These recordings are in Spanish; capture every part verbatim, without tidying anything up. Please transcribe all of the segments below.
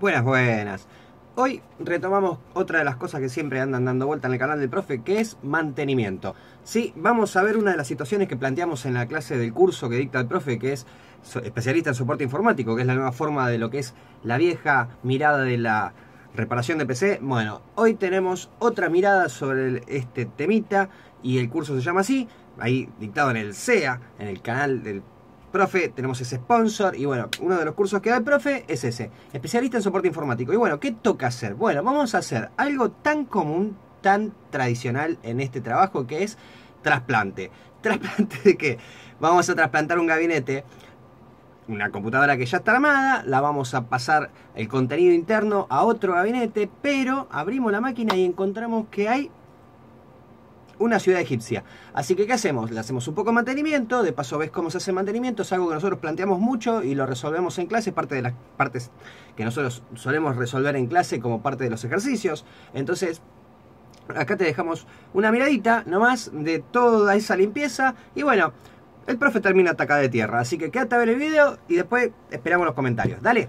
Buenas, buenas. Hoy retomamos otra de las cosas que siempre andan dando vuelta en el canal del profe, que es mantenimiento. Sí, vamos a ver una de las situaciones que planteamos en la clase del curso que dicta el profe, que es especialista en soporte informático, que es la nueva forma de lo que es la vieja mirada de la reparación de P C. Bueno, hoy tenemos otra mirada sobre este temita y el curso se llama así, ahí dictado en el C E A, en el canal del profe, tenemos ese sponsor y bueno, uno de los cursos que da el profe es ese, especialista en soporte informático. Y bueno, ¿qué toca hacer? Bueno, vamos a hacer algo tan común, tan tradicional en este trabajo, que es trasplante. ¿Trasplante de qué? Vamos a trasplantar un gabinete, una computadora que ya está armada, la vamos a pasar el contenido interno a otro gabinete, pero abrimos la máquina y encontramos que hay una ciudad egipcia. Así que ¿qué hacemos? Le hacemos un poco de mantenimiento, de paso ves cómo se hace el mantenimiento, es algo que nosotros planteamos mucho y lo resolvemos en clase, parte de las partes que nosotros solemos resolver en clase como parte de los ejercicios. Entonces, acá te dejamos una miradita nomás de toda esa limpieza y bueno, el profe termina atacada de tierra, así que quédate a ver el video y después esperamos los comentarios. ¡Dale!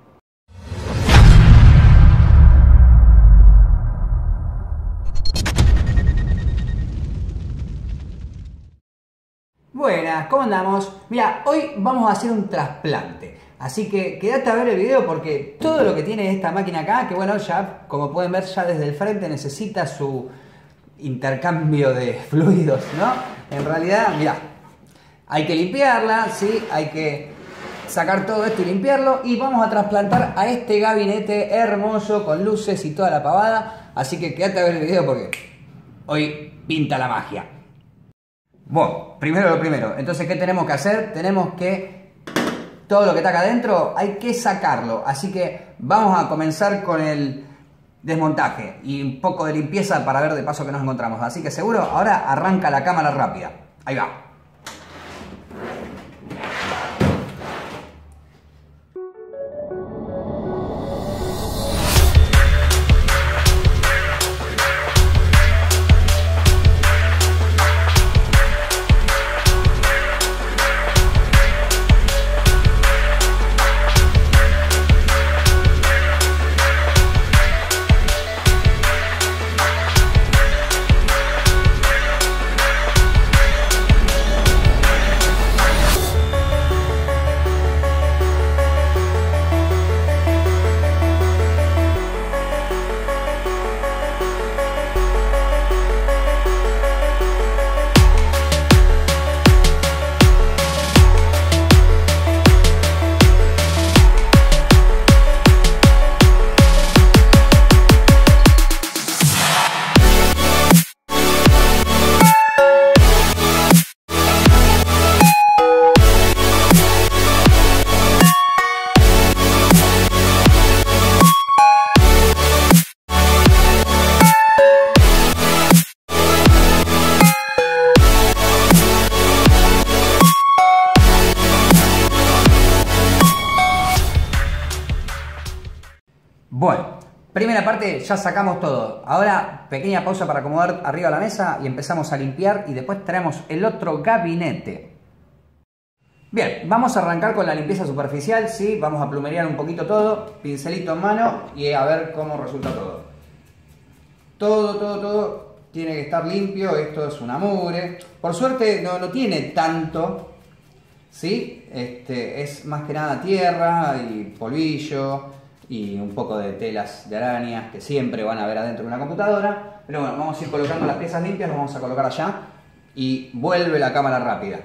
Buenas, ¿cómo andamos? Mira, hoy vamos a hacer un trasplante, así que quédate a ver el video porque todo lo que tiene esta máquina acá, que bueno, ya como pueden ver ya desde el frente necesita su intercambio de fluidos, ¿no? En realidad, mira, hay que limpiarla, ¿sí? Hay que sacar todo esto y limpiarlo y vamos a trasplantar a este gabinete hermoso con luces y toda la pavada, así que quédate a ver el video porque hoy pinta la magia. Bueno, primero lo primero, entonces ¿qué tenemos que hacer? Tenemos que, todo lo que está acá adentro hay que sacarlo, así que vamos a comenzar con el desmontaje y un poco de limpieza para ver de paso que nos encontramos, así que seguro, ahora arranca la cámara rápida, ahí va. Bueno, primera parte ya sacamos todo. Ahora pequeña pausa para acomodar arriba la mesa y empezamos a limpiar y después traemos el otro gabinete. Bien, vamos a arrancar con la limpieza superficial, ¿sí? Vamos a plumerear un poquito todo, pincelito en mano y a ver cómo resulta todo. Todo, todo, todo tiene que estar limpio, esto es una mugre. Por suerte no, no tiene tanto, ¿sí? Este, es más que nada tierra y polvillo y un poco de telas de arañas que siempre van a ver adentro de una computadora. Pero bueno, vamos a ir colocando las piezas limpias, las vamos a colocar allá y vuelve la cámara rápida.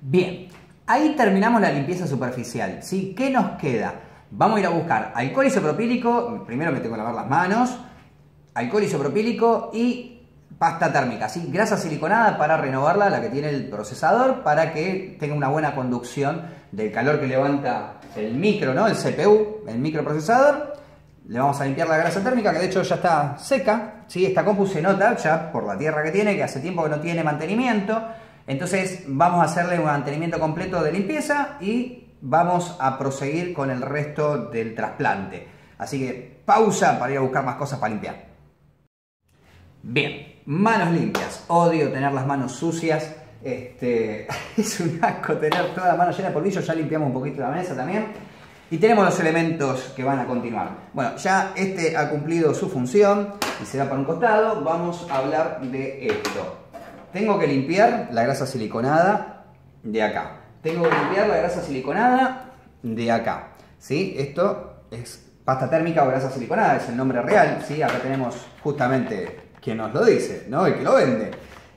Bien, ahí terminamos la limpieza superficial, ¿sí? ¿Qué nos queda? Vamos a ir a buscar alcohol isopropílico, primero me tengo que lavar las manos, alcohol isopropílico y pasta térmica, ¿sí? Grasa siliconada para renovarla, la que tiene el procesador, para que tenga una buena conducción del calor que levanta el micro, ¿no? El C P U, el microprocesador. Le vamos a limpiar la grasa térmica, que de hecho ya está seca, ¿sí? Esta compu se nota ya por la tierra que tiene, que hace tiempo que no tiene mantenimiento. Entonces vamos a hacerle un mantenimiento completo de limpieza y vamos a proseguir con el resto del trasplante. Así que pausa para ir a buscar más cosas para limpiar. Bien, manos limpias. Odio tener las manos sucias. Este, es un asco tener toda la mano llena de polvillo. Ya limpiamos un poquito la mesa también. Y tenemos los elementos que van a continuar. Bueno, ya este ha cumplido su función y se da para un costado. Vamos a hablar de esto. Tengo que limpiar la grasa siliconada de acá. Tengo que limpiar la grasa siliconada de acá, ¿sí? Esto es pasta térmica o grasa siliconada, es el nombre real, ¿sí? Acá tenemos justamente quien nos lo dice, ¿no? El que lo vende.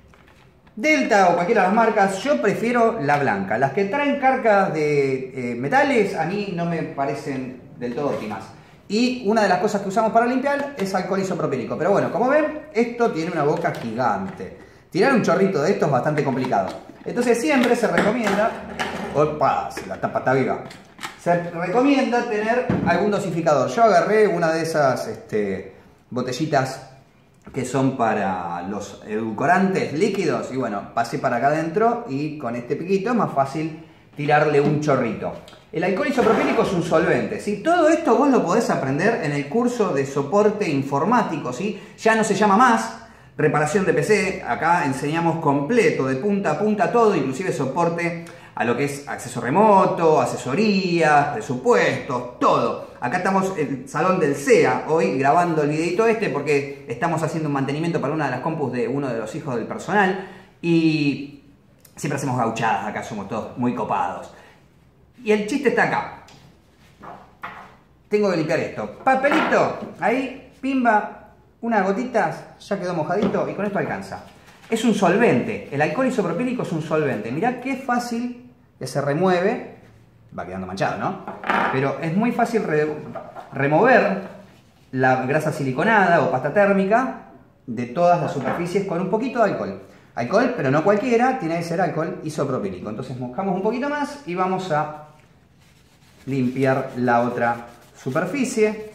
Delta o cualquiera de las marcas, yo prefiero la blanca. Las que traen cargas de eh, metales a mí no me parecen del todo óptimas. Y una de las cosas que usamos para limpiar es alcohol isopropílico. Pero bueno, como ven, esto tiene una boca gigante. Tirar un chorrito de esto es bastante complicado. Entonces siempre se recomienda... ¡Opa! La tapa está viva. Se recomienda tener algún dosificador. Yo agarré una de esas este, botellitas que son para los edulcorantes líquidos. Y bueno, pasé para acá adentro y con este piquito es más fácil tirarle un chorrito. El alcohol isopropílico es un solvente, ¿sí? Todo esto vos lo podés aprender en el curso de soporte informático, ¿sí? Ya no se llama más reparación de P C, acá enseñamos completo, de punta a punta todo, inclusive soporte a lo que es acceso remoto, asesorías, presupuestos, todo. Acá estamos en el salón del C E A hoy grabando el videito este porque estamos haciendo un mantenimiento para una de las compus de uno de los hijos del personal y siempre hacemos gauchadas, acá somos todos muy copados. Y el chiste está acá. Tengo que limpiar esto. Papelito, ahí, pimba. Unas gotitas, ya quedó mojadito y con esto alcanza. Es un solvente, el alcohol isopropílico es un solvente. Mirá qué fácil que se remueve, va quedando manchado, ¿no? Pero es muy fácil re remover la grasa siliconada o pasta térmica de todas las superficies con un poquito de alcohol. Alcohol, pero no cualquiera, tiene que ser alcohol isopropílico. Entonces mojamos un poquito más y vamos a limpiar la otra superficie.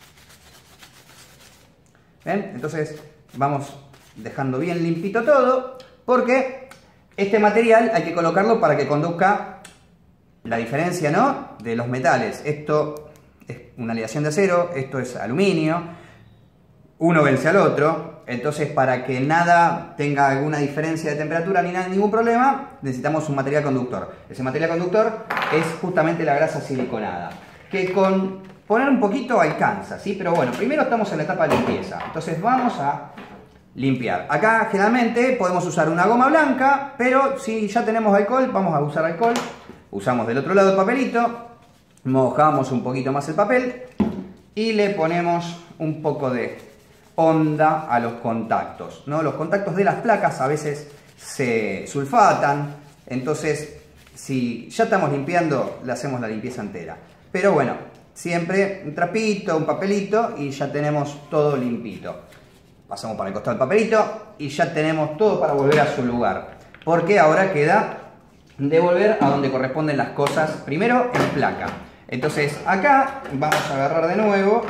¿Ven? Entonces vamos dejando bien limpito todo porque este material hay que colocarlo para que conduzca la diferencia, ¿no? De los metales. Esto es una aleación de acero, esto es aluminio, uno vence al otro, entonces para que nada tenga alguna diferencia de temperatura ni nada, ningún problema, necesitamos un material conductor. Ese material conductor es justamente la grasa siliconada, que con poner un poquito alcanza, ¿sí? Pero bueno, primero estamos en la etapa de limpieza. Entonces vamos a limpiar. Acá generalmente podemos usar una goma blanca, pero si ya tenemos alcohol, vamos a usar alcohol. Usamos del otro lado el papelito, mojamos un poquito más el papel y le ponemos un poco de onda a los contactos, ¿no? Los contactos de las placas a veces se sulfatan, entonces si ya estamos limpiando, le hacemos la limpieza entera. Pero bueno, siempre un trapito, un papelito y ya tenemos todo limpito. Pasamos para el costado del papelito y ya tenemos todo para volver a su lugar. Porque ahora queda devolver a donde corresponden las cosas, primero en placa. Entonces acá vamos a agarrar de nuevo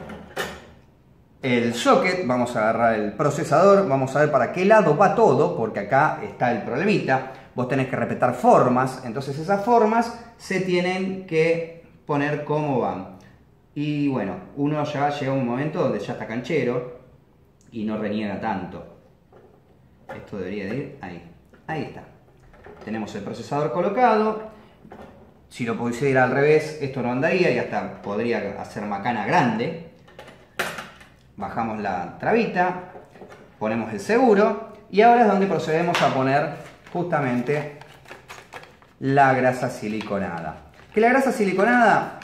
el socket, vamos a agarrar el procesador, vamos a ver para qué lado va todo, porque acá está el problemita. Vos tenés que respetar formas, entonces esas formas se tienen que poner cómo van. Y bueno, uno ya llega a un momento donde ya está canchero y no reniega tanto. Esto debería de ir ahí. Ahí está. Tenemos el procesador colocado. Si lo pusiera al revés, esto no andaría y hasta podría hacer macana grande. Bajamos la trabita, ponemos el seguro y ahora es donde procedemos a poner justamente la grasa siliconada. Que la grasa siliconada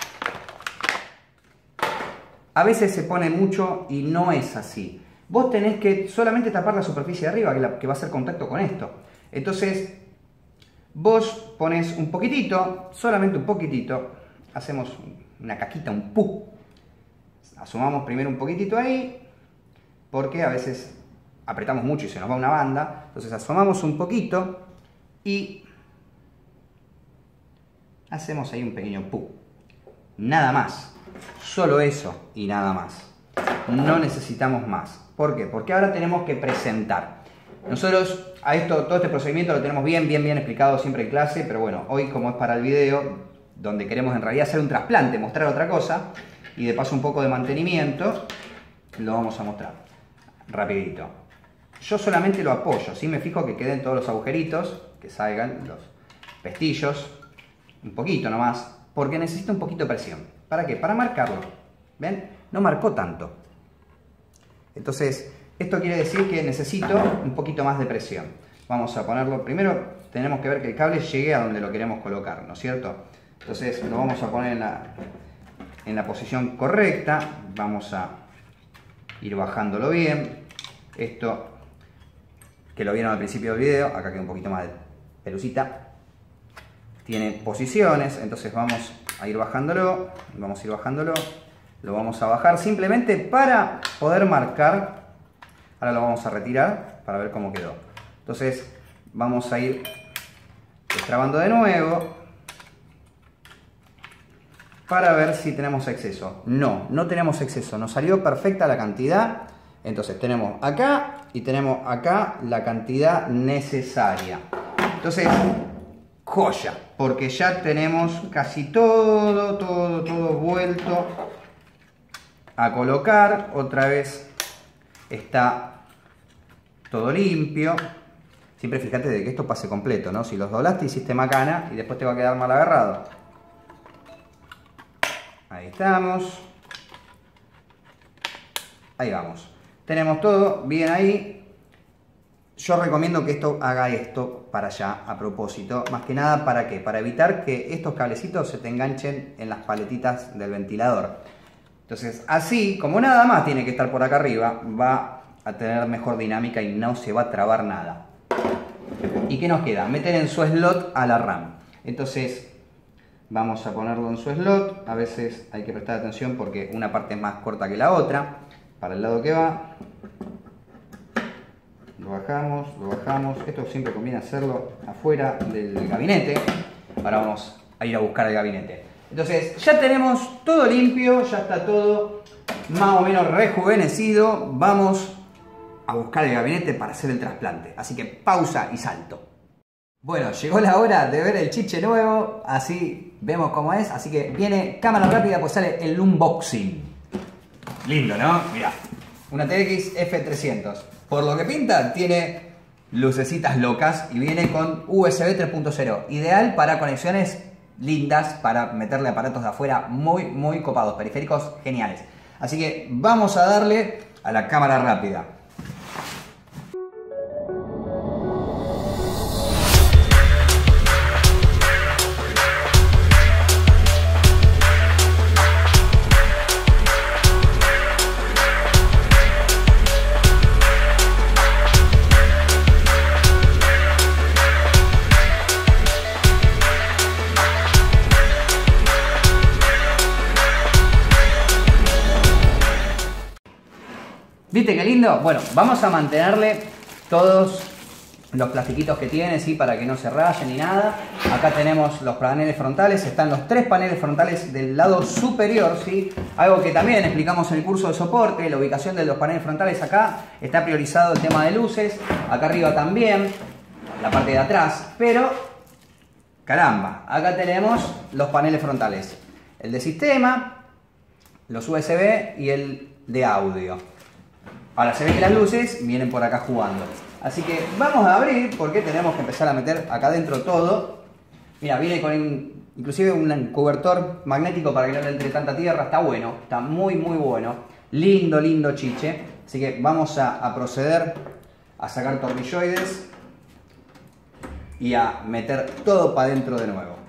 a veces se pone mucho y no es así. Vos tenés que solamente tapar la superficie de arriba, que, la, que va a hacer contacto con esto. Entonces, Vos pones un poquitito, solamente un poquitito, hacemos una caquita, un pu. Asomamos primero un poquitito ahí, porque a veces apretamos mucho y se nos va una banda. Entonces asomamos un poquito y hacemos ahí un pequeño pu. Nada más. Solo eso y nada más. No necesitamos más. ¿Por qué? Porque ahora tenemos que presentar. Nosotros a esto, todo este procedimiento lo tenemos bien, bien, bien explicado siempre en clase, pero bueno, hoy como es para el video, donde queremos en realidad hacer un trasplante, mostrar otra cosa, y de paso un poco de mantenimiento, lo vamos a mostrar rapidito. Yo solamente lo apoyo, ¿sí? Me fijo que queden todos los agujeritos, que salgan los pestillos, un poquito nomás, porque necesita un poquito de presión. ¿Para qué? Para marcarlo. ¿Ven? No marcó tanto. Entonces, esto quiere decir que necesito un poquito más de presión. Vamos a ponerlo, primero tenemos que ver que el cable llegue a donde lo queremos colocar, ¿no es cierto? Entonces lo vamos a poner en la, en la posición correcta, vamos a ir bajándolo bien. Esto, que lo vieron al principio del video, acá queda un poquito más de pelucita, tiene posiciones, entonces vamos a ir bajándolo, vamos a ir bajándolo, lo vamos a bajar simplemente para poder marcar. Ahora lo vamos a retirar para ver cómo quedó. Entonces vamos a ir destrabando de nuevo para ver si tenemos exceso. No, no tenemos exceso. Nos salió perfecta la cantidad. Entonces tenemos acá y tenemos acá la cantidad necesaria. Entonces, joya, porque ya tenemos casi todo, todo, todo vuelto a colocar. Otra vez está todo limpio. Siempre fíjate de que esto pase completo, ¿no? Si los doblaste hiciste macana y después te va a quedar mal agarrado. Ahí estamos. Ahí vamos. Tenemos todo bien ahí. Yo recomiendo que esto haga esto para allá a propósito. Más que nada, ¿para qué? Para evitar que estos cablecitos se te enganchen en las paletitas del ventilador. Entonces, así, como nada más tiene que estar por acá arriba, va a tener mejor dinámica y no se va a trabar nada. ¿Y qué nos queda? Meter en su slot a la RAM. Entonces, vamos a ponerlo en su slot. A veces hay que prestar atención porque una parte es más corta que la otra. Para el lado que va. Lo bajamos, lo bajamos. Esto siempre conviene hacerlo afuera del gabinete. Ahora vamos a ir a buscar el gabinete. Entonces, ya tenemos todo limpio, ya está todo más o menos rejuvenecido. Vamos a buscar el gabinete para hacer el trasplante. Así que pausa y salto. Bueno, llegó la hora de ver el chiche nuevo. Así vemos cómo es. Así que viene cámara rápida, pues sale el unboxing. Lindo, ¿no? Mirá, una T X F trescientos. Por lo que pinta, tiene lucecitas locas y viene con U S B tres punto cero. Ideal para conexiones lindas, para meterle aparatos de afuera muy, muy copados. Periféricos geniales. Así que vamos a darle a la cámara rápida. ¿Viste qué lindo? Bueno, vamos a mantenerle todos los plastiquitos que tiene, ¿sí? Para que no se rayen ni nada. Acá tenemos los paneles frontales, están los tres paneles frontales del lado superior, ¿sí? Algo que también explicamos en el curso de soporte, la ubicación de los paneles frontales acá. Está priorizado el tema de luces, acá arriba también, la parte de atrás, pero caramba, acá tenemos los paneles frontales. El de sistema, los U S B y el de audio. Ahora se ve que las luces vienen por acá jugando. Así que vamos a abrir porque tenemos que empezar a meter acá adentro todo. Mira, viene con un, inclusive un cobertor magnético para que no le entre tanta tierra. Está bueno, está muy muy bueno. Lindo, lindo chiche. Así que vamos a, a proceder a sacar tornilloides y a meter todo para adentro de nuevo.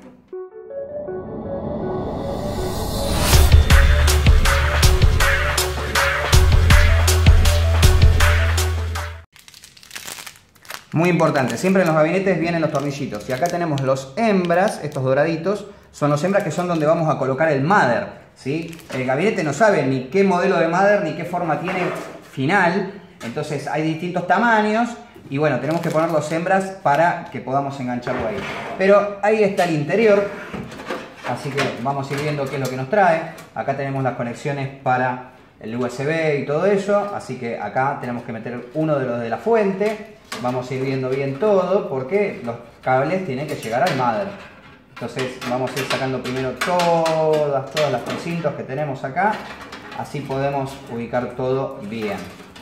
Muy importante, siempre en los gabinetes vienen los tornillitos. Y acá tenemos los hembras, estos doraditos, son los hembras que son donde vamos a colocar el mother, ¿sí? El gabinete no sabe ni qué modelo de mother ni qué forma tiene final. Entonces hay distintos tamaños. Y bueno, tenemos que poner los hembras para que podamos engancharlo ahí. Pero ahí está el interior. Así que vamos a ir viendo qué es lo que nos trae. Acá tenemos las conexiones para el U S B y todo eso. Así que acá tenemos que meter uno de los de la fuente. Vamos a ir viendo bien todo porque los cables tienen que llegar al mother. Entonces vamos a ir sacando primero todas, todas las precintos que tenemos acá. Así podemos ubicar todo bien.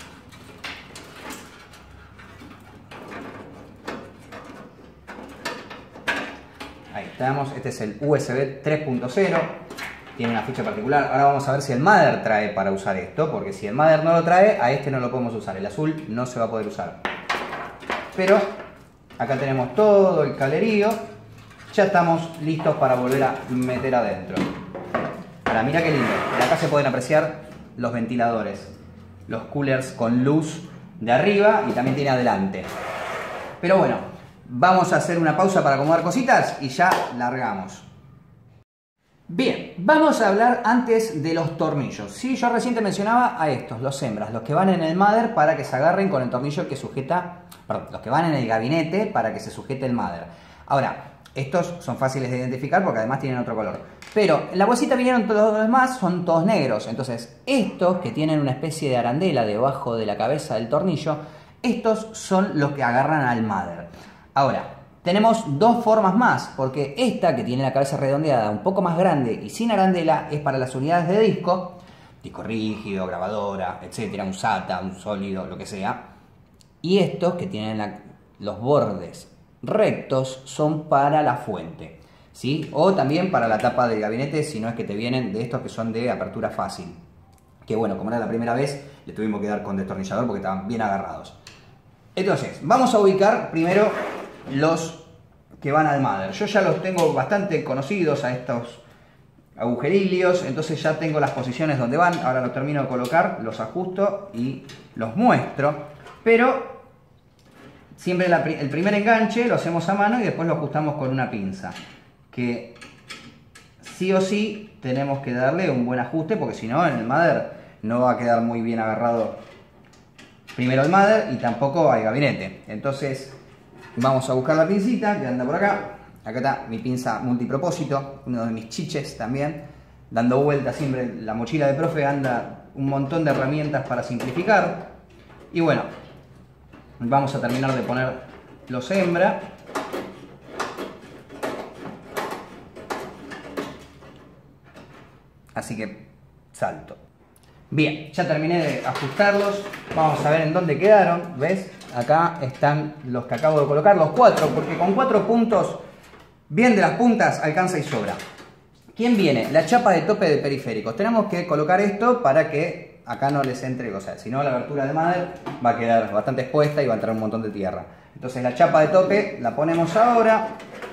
Ahí estamos, este es el U S B tres punto cero, tiene una ficha particular. Ahora vamos a ver si el mother trae para usar esto, porque si el mother no lo trae, a este no lo podemos usar, el azul no se va a poder usar. Pero acá tenemos todo el cablerío, ya estamos listos para volver a meter adentro. Ahora mira qué lindo, de acá se pueden apreciar los ventiladores, los coolers con luz de arriba y también tiene adelante. Pero bueno, vamos a hacer una pausa para acomodar cositas y ya largamos. Bien, vamos a hablar antes de los tornillos. Sí, yo recién te mencionaba a estos, los hembras, los que van en el mother para que se agarren con el tornillo que sujeta, perdón, los que van en el gabinete para que se sujete el mother. Ahora, estos son fáciles de identificar porque además tienen otro color. Pero en la bolsita vinieron todos los demás, son todos negros. Entonces, estos que tienen una especie de arandela debajo de la cabeza del tornillo, estos son los que agarran al mother. Ahora, tenemos dos formas más, porque esta que tiene la cabeza redondeada, un poco más grande y sin arandela, es para las unidades de disco, disco rígido, grabadora, etcétera, un SATA, un sólido, lo que sea. Y estos que tienen la, los bordes rectos son para la fuente, ¿sí? O también para la tapa del gabinete, si no es que te vienen de estos que son de apertura fácil. Que bueno, como era la primera vez, le tuvimos que dar con destornillador porque estaban bien agarrados. Entonces, vamos a ubicar primero los que van al mother. Yo ya los tengo bastante conocidos a estos agujerillos, entonces ya tengo las posiciones donde van. Ahora los termino de colocar, los ajusto y los muestro. Pero siempre la, el primer enganche lo hacemos a mano y después lo ajustamos con una pinza. Que sí o sí tenemos que darle un buen ajuste porque si no en el mother no va a quedar muy bien agarrado primero el mother y tampoco al gabinete. Entonces vamos a buscar la pincita que anda por acá. Acá está mi pinza multipropósito, uno de mis chiches también. Dando vueltas siempre, la mochila de profe anda un montón de herramientas para simplificar. Y bueno, vamos a terminar de poner los hembra. Así que salto. Bien, ya terminé de ajustarlos. Vamos a ver en dónde quedaron. ¿Ves? Acá están los que acabo de colocar, los cuatro, porque con cuatro puntos, bien de las puntas, alcanza y sobra. ¿Quién viene? La chapa de tope de periféricos. Tenemos que colocar esto para que acá no les entre, o sea, si no la abertura de mother va a quedar bastante expuesta y va a entrar un montón de tierra. Entonces la chapa de tope la ponemos ahora.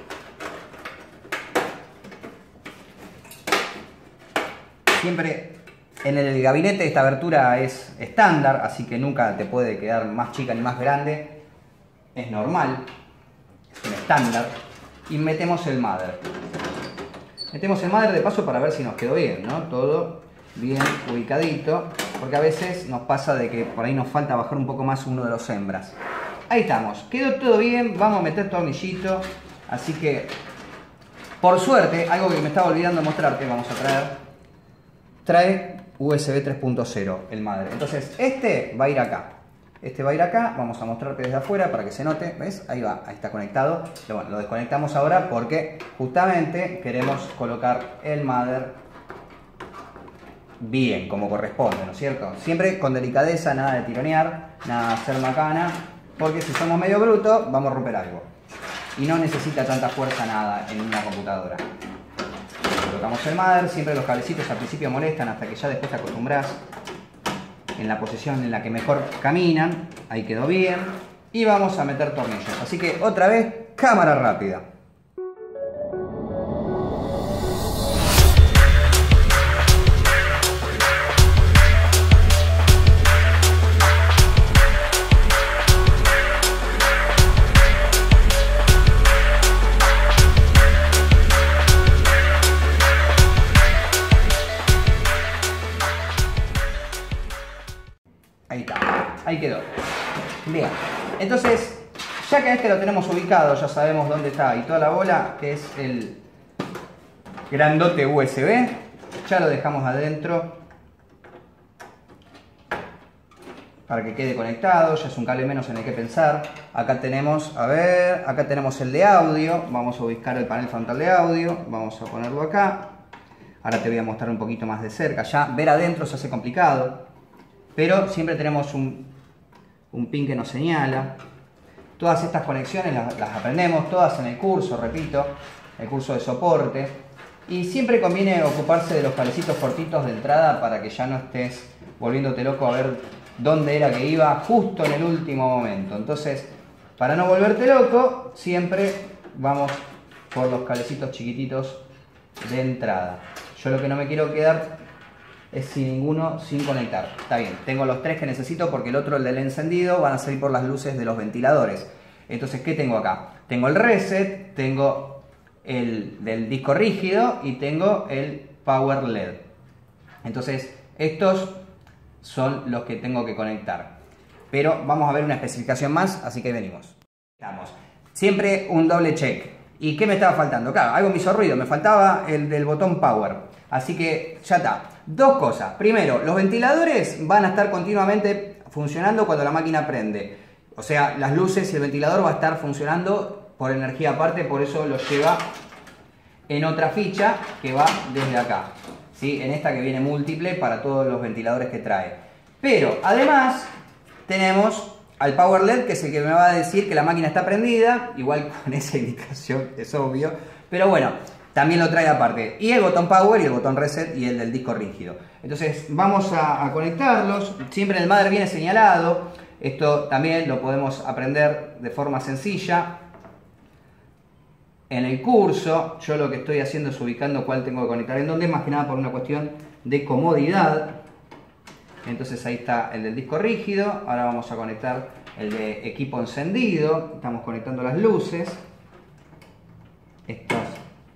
Siempre en el gabinete esta abertura es estándar, así que nunca te puede quedar más chica ni más grande. Es normal, es un estándar. Y metemos el mother. Metemos el mother de paso para ver si nos quedó bien, ¿no? Todo bien ubicadito, porque a veces nos pasa de que por ahí nos falta bajar un poco más uno de los hembras. Ahí estamos, quedó todo bien, vamos a meter tornillito, así que por suerte, algo que me estaba olvidando mostrarte, vamos a traer, trae U S B tres punto cero el mother. Entonces este va a ir acá, este va a ir acá, vamos a mostrarte desde afuera para que se note, ¿ves? Ahí va, ahí está conectado. Pero bueno, lo desconectamos ahora porque justamente queremos colocar el mother bien, como corresponde, ¿no es cierto? Siempre con delicadeza, nada de tironear, nada de hacer macana, porque si somos medio brutos vamos a romper algo. Y no necesita tanta fuerza nada en una computadora. Colocamos el mother, siempre los cablecitos al principio molestan hasta que ya después te acostumbras en la posición en la que mejor caminan. Ahí quedó bien. Y vamos a meter tornillos. Así que otra vez, cámara rápida. Ya que este lo tenemos ubicado, ya sabemos dónde está y toda la bola, que es el grandote U S B, ya lo dejamos adentro para que quede conectado, ya es un cable menos en el que pensar. Acá tenemos, a ver, acá tenemos el de audio, vamos a ubicar el panel frontal de audio, vamos a ponerlo acá. Ahora te voy a mostrar un poquito más de cerca, ya ver adentro se hace complicado, pero siempre tenemos un, un pin que nos señala. Todas estas conexiones las, las aprendemos, todas en el curso, repito, el curso de soporte. Y siempre conviene ocuparse de los cablecitos cortitos de entrada para que ya no estés volviéndote loco a ver dónde era que iba justo en el último momento. Entonces, para no volverte loco, siempre vamos por los cablecitos chiquititos de entrada. Yo lo que no me quiero quedar es sin ninguno sin conectar. Está bien, tengo los tres que necesito porque el otro, el del encendido, van a salir por las luces de los ventiladores. Entonces, ¿qué tengo acá? Tengo el reset, tengo el del disco rígido y tengo el power L E D. Entonces, estos son los que tengo que conectar. Pero vamos a ver una especificación más, así que venimos. Estamos. Siempre un doble check. ¿Y qué me estaba faltando? Claro, algo me hizo ruido, me faltaba el del botón power. Así que ya está. Dos cosas. Primero, los ventiladores van a estar continuamente funcionando cuando la máquina prende. O sea, las luces y el ventilador va a estar funcionando por energía aparte, por eso lo lleva en otra ficha que va desde acá. ¿Sí? En esta que viene múltiple para todos los ventiladores que trae. Pero además tenemos al power L E D, que es el que me va a decir que la máquina está prendida, igual con esa indicación, es obvio, pero bueno, también lo trae aparte. Y el botón power y el botón reset y el del disco rígido. Entonces vamos a, a conectarlos. Siempre en el mother viene señalado. Esto también lo podemos aprender de forma sencilla en el curso. Yo lo que estoy haciendo es ubicando cuál tengo que conectar en dónde, más que nada por una cuestión de comodidad. Entonces ahí está el del disco rígido. Ahora vamos a conectar el de equipo encendido. Estamos conectando las luces. Estas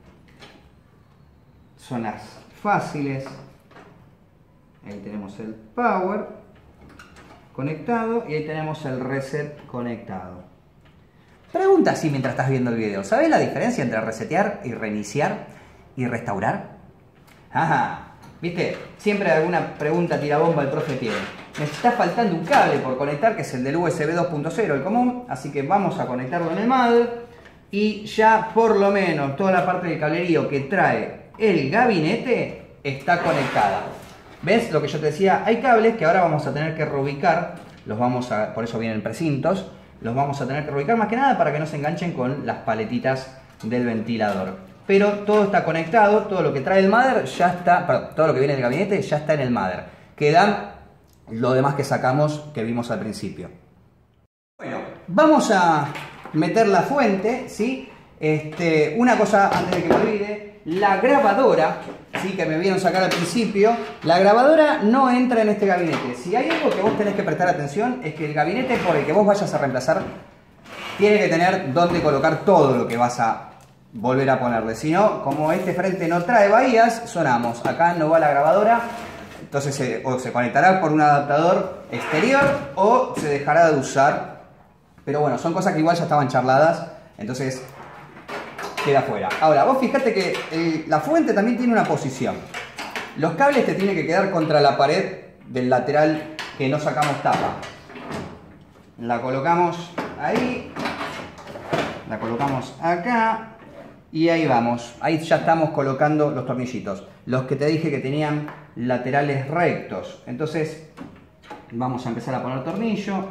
son las fáciles. Ahí tenemos el power conectado y ahí tenemos el reset conectado. Pregunta así mientras estás viendo el video. ¿Sabes la diferencia entre resetear y reiniciar y restaurar? Ajá. ¿Viste? Siempre alguna pregunta tirabomba el profe tiene. Me está faltando un cable por conectar, que es el del U S B dos punto cero, el común. Así que vamos a conectarlo en el mother. Y ya por lo menos toda la parte del cablerío que trae el gabinete está conectada. ¿Ves lo que yo te decía? Hay cables que ahora vamos a tener que reubicar. Los vamos a, por eso vienen precintos. Los vamos a tener que reubicar más que nada para que no se enganchen con las paletitas del ventilador. Pero todo está conectado, todo lo que trae el mother ya está, perdón, todo lo que viene del gabinete ya está en el mother. Quedan lo demás que sacamos que vimos al principio. Bueno, vamos a meter la fuente, ¿sí? Este, una cosa antes de que me olvide, la grabadora, ¿sí? Que me vieron sacar al principio, la grabadora no entra en este gabinete. Si hay algo que vos tenés que prestar atención es que el gabinete por el que vos vayas a reemplazar tiene que tener donde colocar todo lo que vas a volver a ponerle. Si no, como este frente no trae bahías, sonamos. Acá no va la grabadora, entonces se, o se conectará por un adaptador exterior o se dejará de usar. Pero bueno, son cosas que igual ya estaban charladas, entonces queda fuera. Ahora, vos fijate que el, la fuente también tiene una posición. Los cables te tienen que quedar contra la pared del lateral que no sacamos tapa. La colocamos ahí, la colocamos acá. Y ahí vamos, ahí ya estamos colocando los tornillitos. Los que te dije que tenían laterales rectos. Entonces, vamos a empezar a poner tornillo.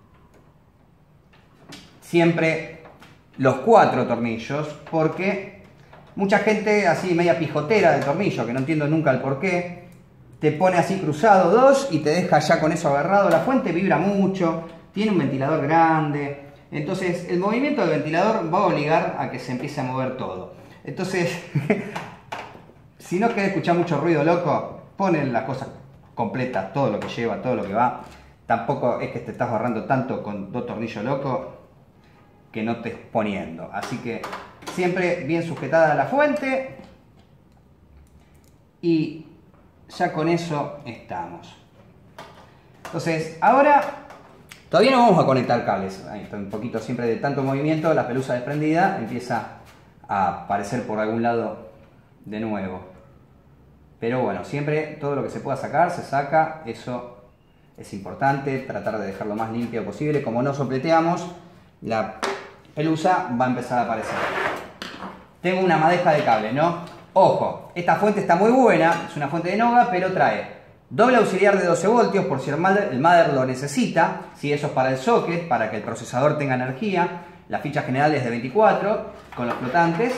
Siempre los cuatro tornillos, porque mucha gente así media pijotera de tornillo, que no entiendo nunca el por qué, te pone así cruzado dos y te deja ya con eso agarrado. La fuente vibra mucho, tiene un ventilador grande. Entonces el movimiento del ventilador va a obligar a que se empiece a mover todo. Entonces, si no querés escuchar mucho ruido loco, ponen las cosas completas, todo lo que lleva, todo lo que va. Tampoco es que te estás ahorrando tanto con dos tornillos locos que no estés poniendo. Así que siempre bien sujetada la fuente. Y ya con eso estamos. Entonces, ahora Todavía no vamos a conectar cables. Ahí está, un poquito siempre de tanto movimiento, la pelusa desprendida empieza a aparecer por algún lado de nuevo. Pero bueno, siempre todo lo que se pueda sacar, se saca. Eso es importante, tratar de dejarlo más limpio posible. Como no sopleteamos, la pelusa va a empezar a aparecer. Tengo una madeja de cable, ¿no? Ojo, esta fuente está muy buena, es una fuente de Noga, pero trae doble auxiliar de doce voltios por si el mother, el mother lo necesita. Si eso es para el socket, para que el procesador tenga energía. La ficha general es de veinticuatro con los flotantes.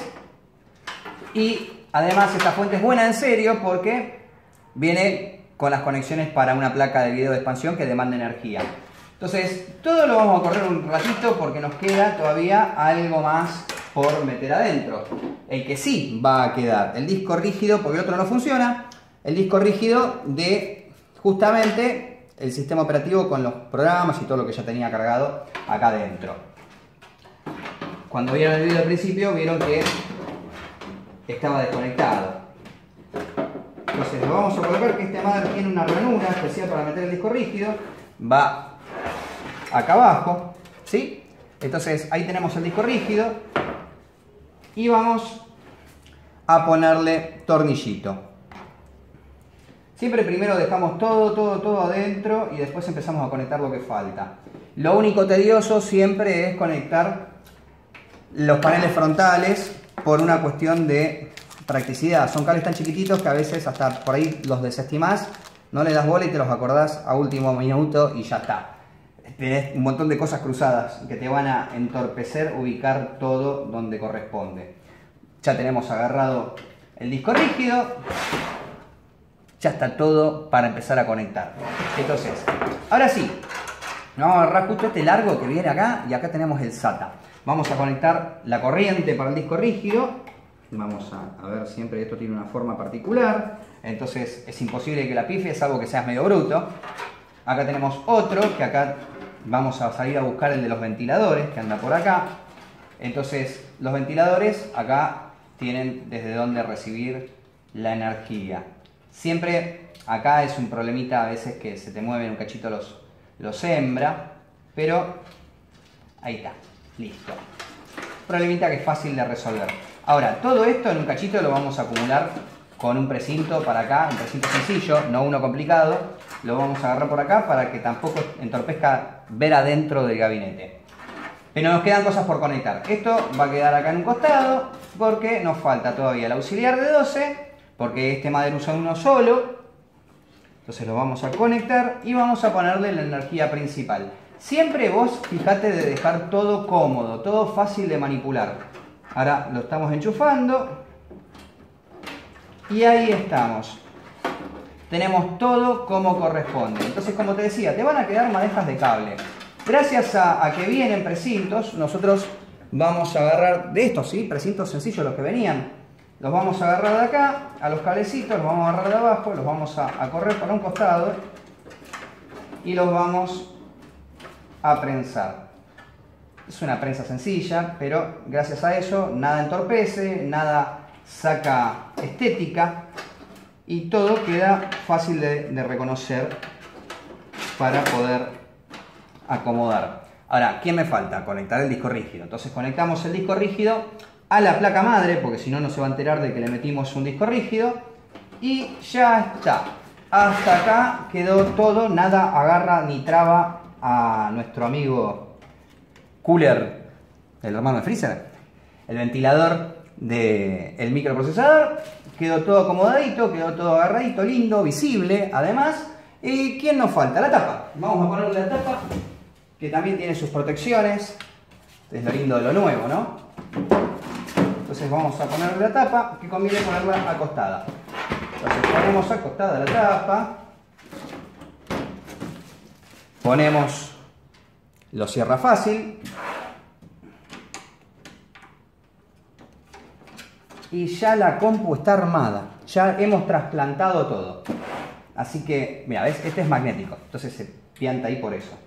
Y además esta fuente es buena en serio porque viene con las conexiones para una placa de video de expansión que demanda energía. Entonces, todo lo vamos a correr un ratito porque nos queda todavía algo más por meter adentro. El que sí va a quedar, el disco rígido, porque el otro no funciona, el disco rígido de justamente el sistema operativo con los programas y todo lo que ya tenía cargado acá adentro. Cuando vieron el video al principio, vieron que estaba desconectado. Entonces lo vamos a colocar, que este mother tiene una ranura especial para meter el disco rígido. Va acá abajo, ¿sí? Entonces ahí tenemos el disco rígido. Y vamos a ponerle tornillito. Siempre primero dejamos todo, todo, todo adentro y después empezamos a conectar lo que falta. Lo único tedioso siempre es conectar los paneles frontales por una cuestión de practicidad. Son cables tan chiquititos que a veces hasta por ahí los desestimás, no le das bola y te los acordás a último minuto y ya está. Tenés un montón de cosas cruzadas que te van a entorpecer ubicar todo donde corresponde. Ya tenemos agarrado el disco rígido. Ya está todo para empezar a conectar. Entonces, ahora sí, vamos a agarrar justo este largo que viene acá y acá tenemos el SATA. Vamos a conectar la corriente para el disco rígido. Vamos a, a ver, siempre esto tiene una forma particular. Entonces es imposible que la pifie, salvo que seas medio bruto. Acá tenemos otro que acá vamos a salir a buscar el de los ventiladores que anda por acá. Entonces los ventiladores acá tienen desde donde recibir la energía. Siempre acá es un problemita a veces que se te mueven un cachito los, los hembra, pero ahí está, listo. Problemita que es fácil de resolver. Ahora, todo esto en un cachito lo vamos a acumular con un precinto para acá, un precinto sencillo, no uno complicado. Lo vamos a agarrar por acá para que tampoco entorpezca ver adentro del gabinete. Pero nos quedan cosas por conectar. Esto va a quedar acá en un costado porque nos falta todavía el auxiliar de doce, porque este mother usa uno solo. Entonces lo vamos a conectar y vamos a ponerle la energía principal. Siempre vos fijate de dejar todo cómodo, todo fácil de manipular. Ahora lo estamos enchufando y ahí estamos. Tenemos todo como corresponde. Entonces, como te decía, te van a quedar madejas de cable. Gracias a, a que vienen precintos, nosotros vamos a agarrar de estos, ¿sí? Precintos sencillos, los que venían. Los vamos a agarrar de acá, a los cablecitos, los vamos a agarrar de abajo, los vamos a, a correr para un costado y los vamos a prensar. Es una prensa sencilla, pero gracias a eso nada entorpece, nada saca estética y todo queda fácil de, de reconocer para poder acomodar. Ahora, ¿qué me falta? Conectar el disco rígido. Entonces conectamos el disco rígido a la placa madre, porque si no, no se va a enterar de que le metimos un disco rígido. Y ya está. Hasta acá quedó todo, nada agarra ni traba a nuestro amigo cooler, el hermano de freezer, el ventilador del microprocesador. Quedó todo acomodadito, quedó todo agarradito, lindo, visible además. ¿Y quién nos falta? La tapa. Vamos a ponerle la tapa, que también tiene sus protecciones. Es lo lindo de lo nuevo, ¿no? Entonces vamos a ponerle la tapa, que conviene ponerla acostada. Entonces ponemos acostada la tapa. Ponemos lo cierra fácil. Y ya la compu está armada. Ya hemos trasplantado todo. Así que, mira, ¿ves? Este es magnético. Entonces se pianta ahí por eso.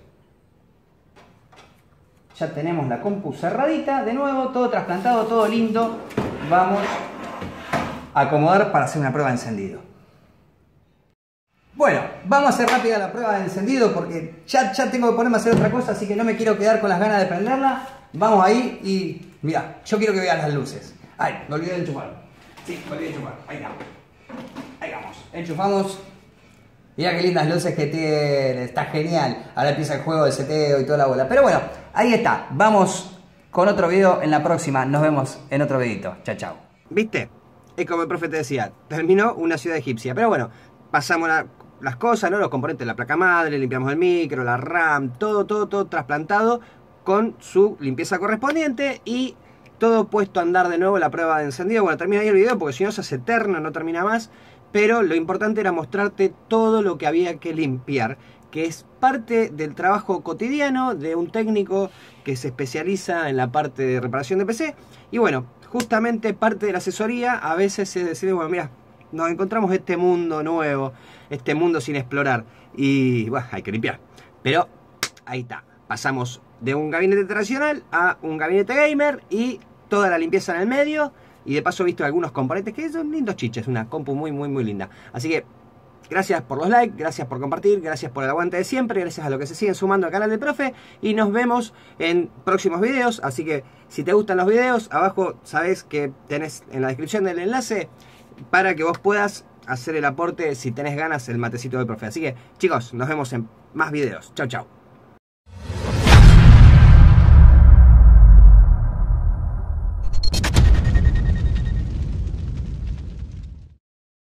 Ya tenemos la compu cerradita. De nuevo, todo trasplantado, todo lindo. Vamos a acomodar para hacer una prueba de encendido. Bueno. vamos a hacer rápida la prueba de encendido porque ya, ya tengo que ponerme a hacer otra cosa, así que no me quiero quedar con las ganas de prenderla. Vamos ahí y mira, yo quiero que vean las luces. Ay, me olvidé de enchufar. Sí, me olvidé de enchufar. Ahí está. Ahí vamos. Enchufamos. Mira qué lindas luces que tiene. Está genial. Ahora empieza el juego de seteo y toda la bola. Pero bueno, ahí está. Vamos con otro video en la próxima. Nos vemos en otro videito. Chao, chao. ¿Viste? Es como el profe te decía. Terminó una ciudad egipcia. Pero bueno, pasamos la, las cosas, ¿no? Los componentes de la placa madre, limpiamos el micro, la RAM, todo, todo, todo trasplantado con su limpieza correspondiente y todo puesto a andar de nuevo la prueba de encendido. Bueno, termina ahí el video porque si no se hace eterno, no termina más. Pero lo importante era mostrarte todo lo que había que limpiar, que es parte del trabajo cotidiano de un técnico que se especializa en la parte de reparación de P C. Y bueno, justamente parte de la asesoría a veces es decir, bueno, mira, nos encontramos este mundo nuevo, este mundo sin explorar. Y bueno, hay que limpiar. Pero ahí está, pasamos de un gabinete tradicional a un gabinete gamer y toda la limpieza en el medio. Y de paso he visto algunos componentes que son lindos chiches. Una compu muy, muy, muy linda. Así que gracias por los likes, gracias por compartir, gracias por el aguante de siempre, gracias a los que se siguen sumando al canal del profe. Y nos vemos en próximos videos. Así que si te gustan los videos, abajo sabes que tenés en la descripción del enlace para que vos puedas hacer el aporte, si tenés ganas, el matecito del profe. Así que chicos, nos vemos en más videos. Chau, chau.